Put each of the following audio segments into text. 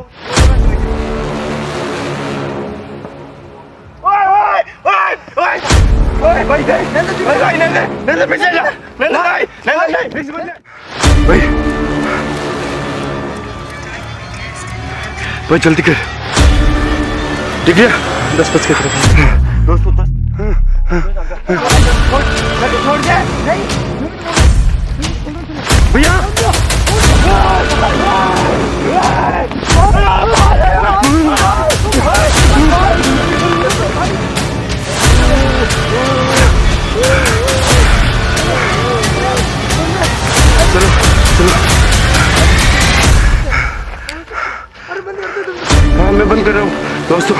भाई जल्दी कर, ठीक है 10 बज के तरफ दोस्तों 10 छोड़ दे भैया चलो चलो हाँ मैं बंद कर रहा हूँ दोस्तों।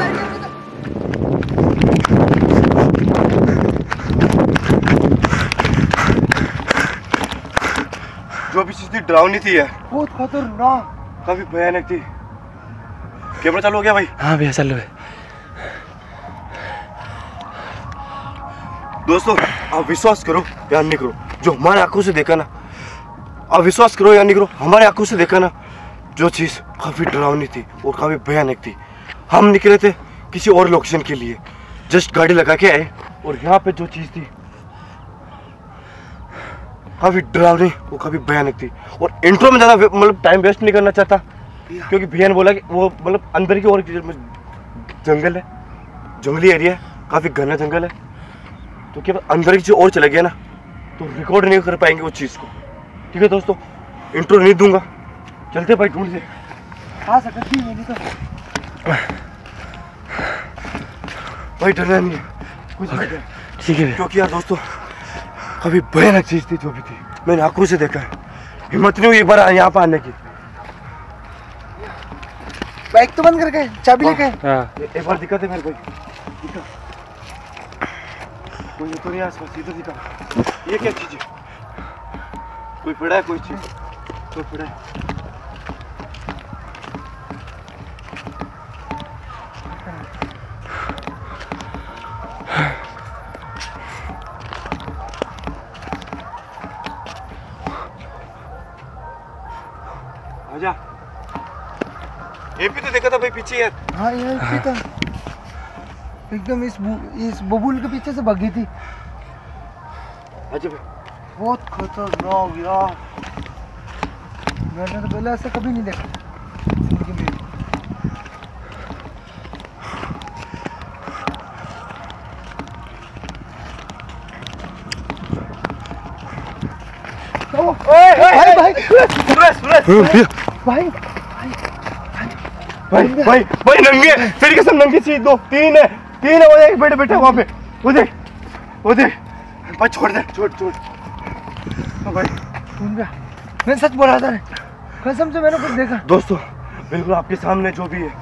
जो भी चीज थी डरावनी थी यार, बहुत खतरनाक, काफी भयानक थी। कैमरा चालू हो गया भाई? हाँ भैया चालू है। दोस्तों आप विश्वास करो या नहीं करो, जो हमारे आंखों से देखा ना, आप विश्वास करो या नहीं करो, हमारे आंखों से देखा ना, जो चीज़ काफ़ी डरावनी थी और काफ़ी भयानक थी। हम निकले थे किसी और लोकेशन के लिए, जस्ट गाड़ी लगा के आए और यहाँ पे जो चीज़ थी काफ़ी डरावनी और काफ़ी भयानक थी। और इंट्रो में ज़्यादा मतलब टाइम वेस्ट नहीं करना चाहता, क्योंकि भैया ने बोला कि वो मतलब अंदर की ओर जंगल है, जंगली एरिया है, काफ़ी घना जंगल है, तो क्या अंदर की चीज़ और चला गया ना तो रिकॉर्ड नहीं कर पाएंगे वो चीज़ को। ठीक है दोस्तों, इंट्रो नहीं दूंगा, चलते भाई ढूंढ से आ सकती है नहीं तो भाई डरना नहीं है कुछ नहीं, ठीक है क्योंकि यार दोस्तों काफी भयानक चीज थी जो भी थी, मैंने आंखों से देखा है। हिम्मत नहीं हुई एक बार यहाँ पर आने की। बाइक तो बंद करके चाबी लेके एक बार दिखा दे मेरे भाई, दिखा कोई तो नहीं आसपास, इधर दिखा। ये क्या चीज है? कोई पड़ा है? कोई चीज कोई पड़ा है? आजा, ये भी तो देखा था भाई पीछे यार। हाँ यार भी था, एकदम इस बबूल के पीछे से भागी थी। अच्छा भाई बहुत खतरनाक यार, मैंने तो पहले ऐसा कभी नहीं देखा जिंदगी में। भाई भाई भाई भाई भाई भाई नंगे, तेरी कसम नंगी चीज दो, तीन है वो एक बेटे बैठा वहां पे, वो देख भाई, छोड़ दे, छोड़ भाई। मैं सच बोला था, कसम से मैंने कुछ देखा दोस्तों, बिल्कुल आपके सामने जो भी है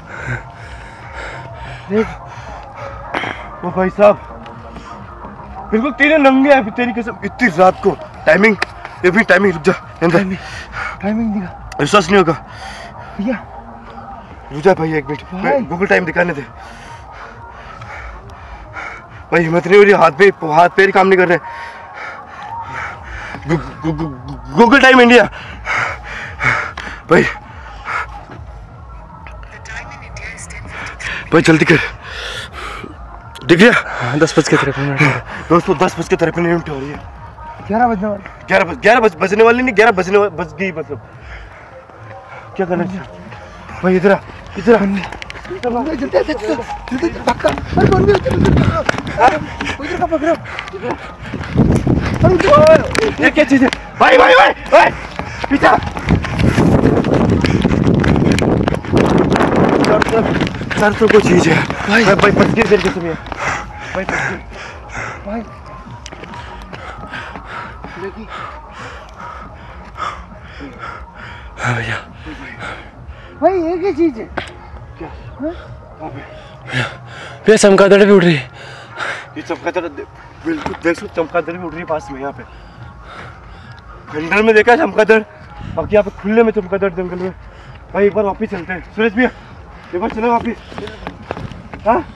देख, वो भाई साहब बिल्कुल तीनों नंगे हैं, तेरी कसम इतनी रात को। टाइमिंग ये भी टाइमिंग, रुक जा, टाइमिंग दिखा, विश्वास नहीं होगा भैया, रुक जा भाई एक मिनट, गूगल टाइम दिखाने दे भाई। हिम्मत नहीं हो रही, हाथ पैर काम नहीं कर रहे। गूगल टाइम इंडिया भाई, जल्दी कर, दिख गया? 10 बज के 53 मिनट दोस्तों, 10 बज के 53 मिनट हो रही है। 11 बजने वाले, 11 बजने वाली नहीं, 11 बज गई मतलब। क्या करना चाहिए भाई? इधर ये क्या चीज है भाई? पीछा सर को चीज है भाई, बच गई तेरे कसम भाई, भाई हाँ भैया, भाई ये क्या चीज है? क्या भैया चमगादड़ भी उड़ रही है। ये चमगादड़ बिल्कुल देख सकते, चमगादड़ भी उड़ रही है पास में। यहाँ पे खंडर में देखा चमगादड़, बाकी यहाँ पे खुले में चमगादड़ जंगल में। भाई एक बार वापिस चलते हैं, सुरेश भैया एक बार चलो वापिस। हाँ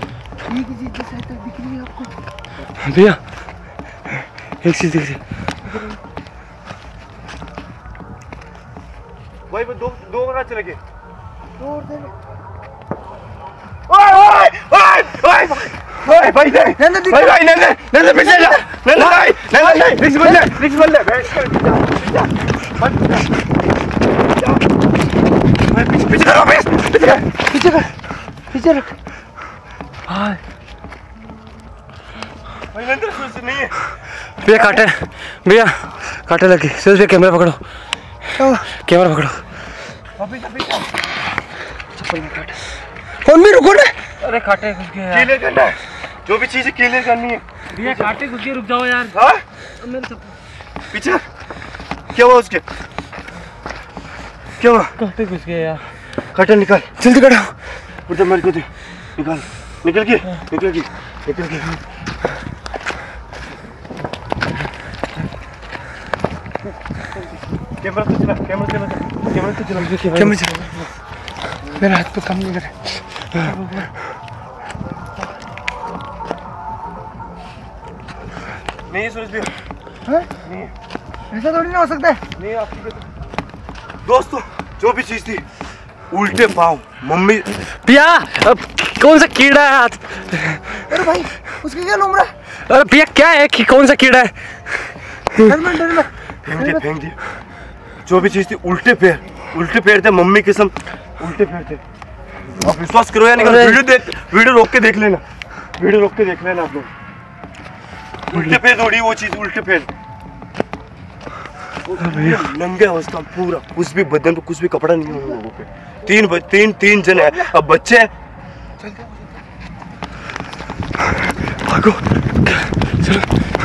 ये की चीज दिख रही है आपको भैया? एक चीज दिख रही है, भाई वो दो कहाँ चले गए? ओए भाई नहीं भाई नहीं पीछे जा नहीं रिक्स बदले पीछे करो पीछे रख। हाँ भाई नंदन सुन नहीं है भैया भैया काटे लगी। सुरेश भैया कैमरा पकड़ो, कैमरा पकड़ो। चप्पल में काटे। फोन भी रुको ना। अरे काटे घुस गए यार। क्लियर करना है, जो भी चीजें क्लियर करनी है। भैया काटे घुस गए, रुक जाओ यार। हाँ मेरे चप्पल पीछे क्या हुआ उसके? क्या हुआ? काटे घुस गए यार। काटा निकाल जल्दी कटाओ। उधर मेरे को दे निकाल निकल गई। कैमरा तो चला कैमरा चला। मेरा हाथ पे काम नहीं करे। नहीं सुरेश भैया हाँ? नहीं ऐसा थोड़ी ना हो सकता है। नहीं आपकी दोस्तों जो भी चीज थी उल्टे पाँव मम्मी। भैया अब कौन सा कीड़ा है हाथ? अरे भाई उसके क्या लूम रहा है? अरे भैया क्या है कि कौन सा कीड़ा है? फेंक दिया। जो भी चीज थी उल्टे पैर थे मम्मी कसम, उल्टे पैर थे। आप विश्वास करो या नहीं करो, वीडियो रोक के देख लेना आप लोग। उल्टे पैर दौड़ी वो चीज, उल्टे पैर नंगे अवस्था पूरा, कुछ भी बदन पे कुछ भी कपड़ा नहीं है उन लोगों पे। तीन जन है, अब बच्चे हैं। भागो चलो।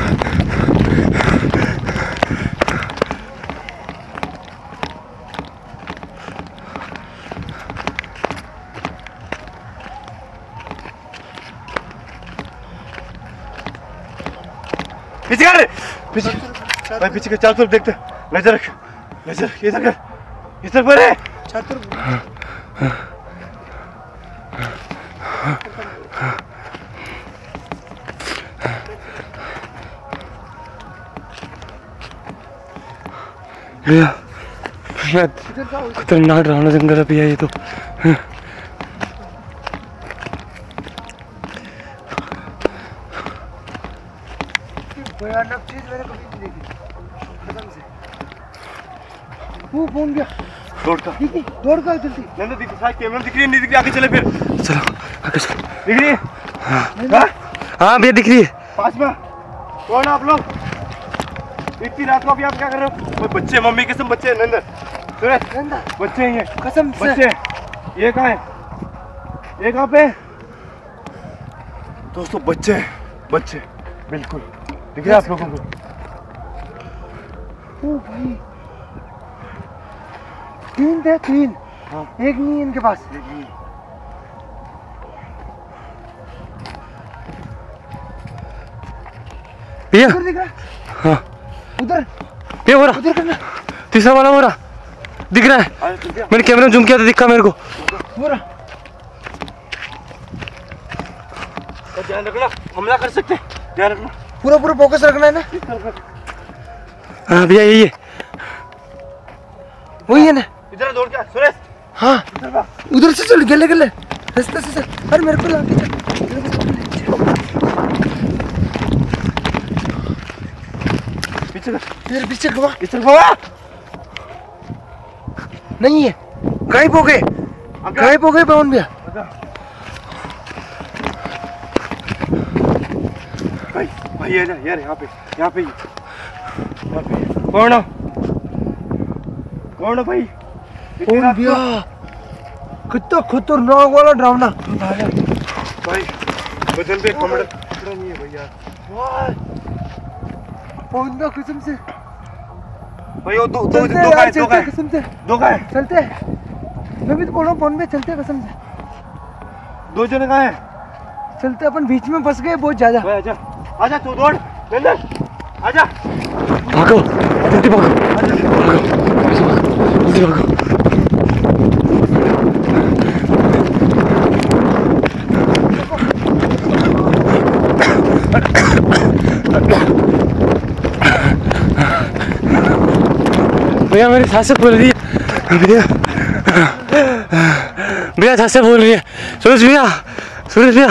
पीछे भाई पीछे चार तरफ देखते, नजर रख इधर पर है। भैया खतरनाक डरावना जंगल है भैया ये तो। भयानक चीज मैंने कभी नहीं देखी कसम से। वो फोन गया दौड़ का जल्दी। नंदन दिख कैमरा दिख रही है, नहीं दिख रही? आगे चले फिर चलो आगे चलो। दिख रही है? हाँ भैया दिख रही है। पास में कौन आप लोग? इतनी रात को अभी आप क्या कर रहे हो? वो बच्चे, मम्मी कसम बच्चे हैं। नंदन बच्चे हैं ये, कसम से। बच्चे। ये कहाँ है? ये कहाँ पे? दोस्तों बच्चे बिल्कुल दिख रहे आप लोगों को? ओ भाई तीन थे। हाँ। एक नहीं इनके पास। भैया उधर दिख रहा है? हाँ उधर भैया हो रहा, उधर करना तीसरा वाला हो रहा दिख रहा है। मैंने कैमरा में जूम किया था, दिखा मेरे को। हो रहा। ध्यान रखना, हमला कर सकते हैं, ध्यान रखना। पूरा फोकस रखना है ना। हाँ भैया यही है, वही है ना। इधर दौड़ के सुरेश। हाँ उधर से चल, गले रास्ते से चल। अरे मेरे को लाके चल। पीछे खवा नहीं है, गायब हो गए पवन भैया। भाई यार यहाँ पे कौन है भाई? पवन भैया कितना खतरनाक वाला डरावना। भाई बदन पे कपड़ा नहीं है भैया। पवन भैया कसम से भाई वो दो कसम से चलते हैं। मैं भी तो बोल रहा हूँ पवन भैया चलते हैं कसम से। दो जने कहाँ है? चलते, अपन बीच में फंस गए बहुत ज्यादा। आजा तू दौड़ नंदन, आजा भागो जल्दी भागो, जल्दी भागो। भैया मेरी सांसें फूल रही है भैया, भैया सांसें फूल रही है। सूरज भैया, सूरज भैया,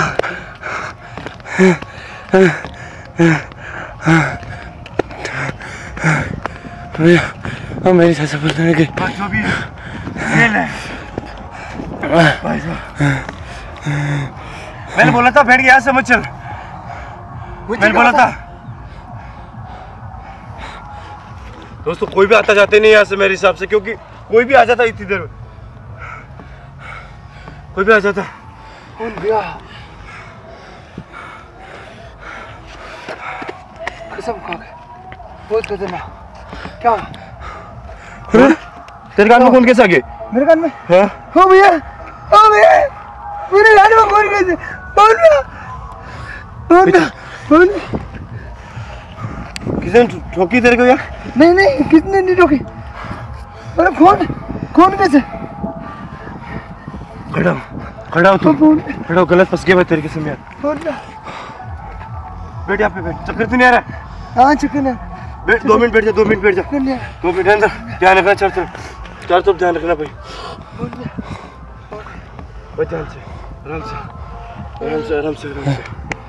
भैया अब मेरी सांसें फूलने लगी। जो भी खेल है भाई साहब, मैंने बोला था बैठ के यहाँ से मत चल, मैंने बोला था। दोस्तों कोई भी आता जाते नहीं यहाँ से मेरे हिसाब से, क्योंकि कोई भी आ जाता इतनी देर में, कोई भी आ जाता। कौन भैया? कसम खा के बहुत खतरनाक। क्या तेरे कान में खून कैसे आ गए? मेरे कान में? हाँ? हो भैया, हो भैया, मेरे कान में खून कैसे? कौन भैया? कौन भैया? कौन? किसने ठोकी तेरे को यार? नहीं नहीं, किसने नहीं रोकी? अरे कौन? कौन कैसे? खड़ा हो, खड़ा हो तू, कौन? खड़ा हो, गलत फंस गया मैं तेरे किस्म यार। कौन भैया? बैठ यहाँ पे, बैठ। चक्कर तो नहीं आ रहा? हाँ चिकन है। बैठ, 2 मिनट बैठ जा, 2 मिनट बैठ जा, चिकन है। 2 मिनट अंदर। ध्यान रखना, चारों तरफ ध्यान रखना भाई। कौन भैया? बच ध्यान से, आराम से, आराम से, आराम से, आराम से।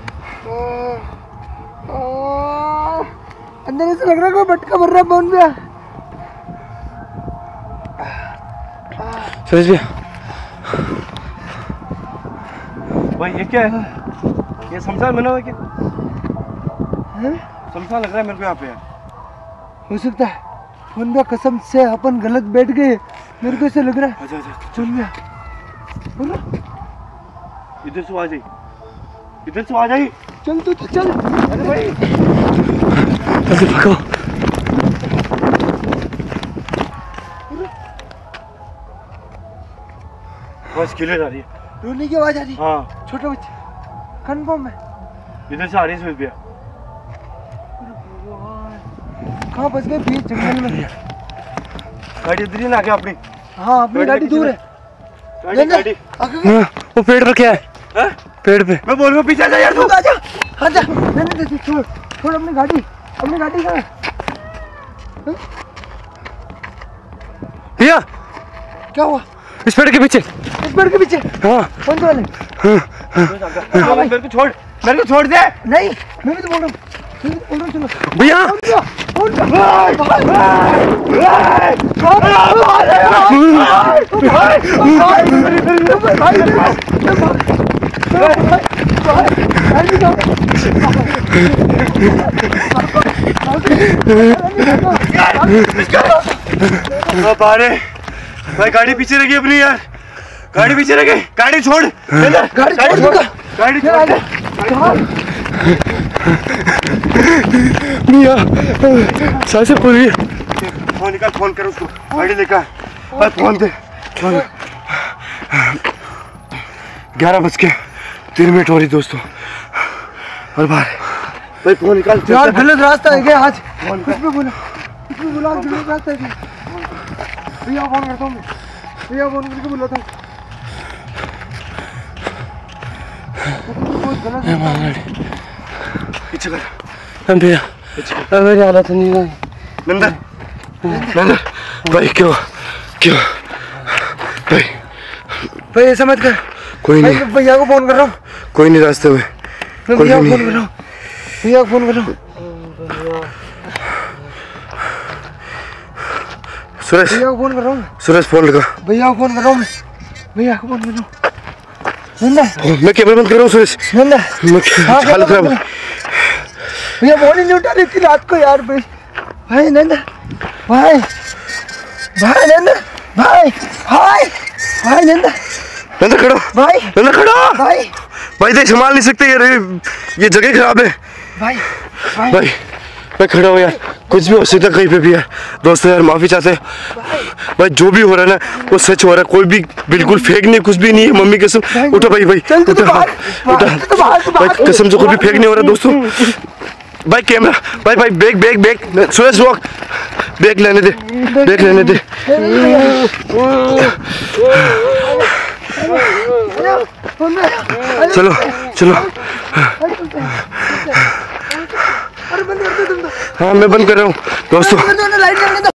अंदर ऐसे लग रहा है कोई बटका भर रहा है। कौन भैया? सूरज भैया भाई ये क्या है? ये शमशान बना हुआ है क्या? हैं? शमशान लग रहा है मेरे को यहाँ पे यार। हो सकता है। कौन भैया कसम से अपन गलत बैठ गए, मेरे को ऐसे लग रहा है। आजा आजा, कौन भैया? बोलो इधर से आ जाइए, इधर से आ जाइए। चल तू तो चल। अरे भाई जल्दी भागो। बस क्लियर आ रही है। रोने की आवाज आ रही है। हाँ छोटा बच्चा कन्फर्म है। इधर से आ रही है सूरज भैया। कहाँ फंस गए? बीच जंगल में। गाड़ी इधर ही ना आगे अपनी। हाँ अपनी गाड़ी दूर है। गाड़ी गाड़ी आगे हाँ, वो पेड़ पर क्या है? हाँ? पेड़ पे। मैं बोल रहा हूँ पीछे आ जा यार तू। आजा आजा। नहीं छोड़ छोड़ अपनी गाड़ी। अपनी गाड़ी कहाँ है? भैया क्या हुआ? इस पेड़ के पीछे। इस पेड़ के पीछे? हाँ कौन से वाले? मेरे को छोड़, मेरे को छोड़ दे। नहीं मैं भी तो बोल रहा हूँ। मैं भी तो बोल रहा हूँ, चलो। भैया कौन सा? बारे भाई गाड़ी पीछे रखी अपनी यार, गाड़ी पीछे रखी, गाड़ी छोड़, गाड़ी छोड़, गाड़ी छोड़। भैया सांसें फूल रही है। फोन निकाल, फोन कर उसको, गाड़ी लेकर भाई, फोन दे। 11:03 हो रही दोस्तों, और बाहर भाई फोन निकाल। यार गलत रास्ता है क्या आज? कुछ भी बोला, कुछ भी बोला, गलत रास्ता है क्या? भैया फोन करता हूँ मैं, भैया फोन करके बोला था। बहुत गलत है। पीछे कर भैया मेरी हालत नहीं है। नंदन, नंदन भाई क्यों क्यों भाई? भाई ऐसा मत कर। कोई नहीं, भैया को फोन कर रहा हूँ। कोई नहीं रास्ते में, भैया को फोन कर रहा हूँ, भैया को फोन कर रहा हूँ। सुरेश, भैया को फोन कर रहा हूँ। सुरेश फोन लगा। भैया को फोन कर रहा हूँ। भैया को फोन कर रहा हूँ। नंदा मैं कैमरा बंद कर रहा हूँ सुरेश। नंदा हालत खराब है। भैया फोन ही नहीं उठा रही थी रात को यार। भाई भाई नंदा, भाई भाई नंदा, भाई भाई भाई नंदा, नंदन खड़ो, भाई नंदन खड़ो। भाई भाई देख संभाल नहीं सकते यार, ये जगह खराब है। भाई भाई भाई मैं खड़ा हूँ यार, कुछ भी हो सकता है कहीं पे भी यार। दोस्तों यार माफी चाहते हैं भाई, जो भी हो रहा है ना वो सच हो रहा है, कोई भी बिल्कुल फेक नहीं, कुछ भी नहीं है। मम्मी कसम, उठो भाई, भाई चल तू तो उठो, बाहर, उठो भाई, कसम से कोई भी फेक नहीं हो रहा दोस्तों। भाई कैमरा, भाई भाई बैग बैग बैग, सुरेश रोक, बैग लेने दे, बैग लेने दे। चलो चलो, अरे बंद कर दो तुम तो। हाँ मैं बंद कर रहा हूँ दोस्तों। लाइट जलने दो।